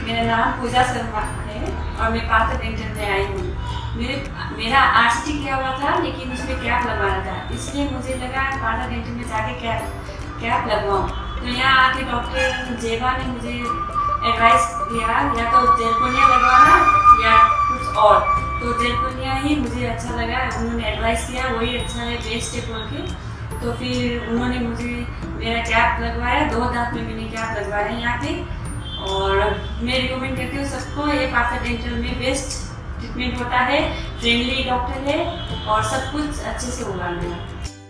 मेरा नाम पूजा शर्मा है और मैं पार्थ डेंटल में आई हूँ। मेरा आरसीटी किया हुआ था, लेकिन उसमें कैप लगवाना था, इसलिए मुझे लगा पार्थ डेंटल में जाके कैप लगवाऊँ। तो यहाँ आके डॉक्टर जेबा ने मुझे एडवाइस दिया या तो जेरकोनिया लगवाना या कुछ और। तो जेरकोनिया ही मुझे अच्छा लगा, उन्होंने एडवाइस किया वही अच्छा है, बेस्ट है बोल के। तो फिर उन्होंने मुझे मेरा कैप लगवाया, 2 दांत में मैंने कैप लगवाया यहाँ पे। और मैं रिकमेंड करती हूँ सबको, ये पार्थ डेंटल में बेस्ट ट्रीटमेंट होता है, फ्रेंडली डॉक्टर है और सब कुछ अच्छे से होगा मेरा।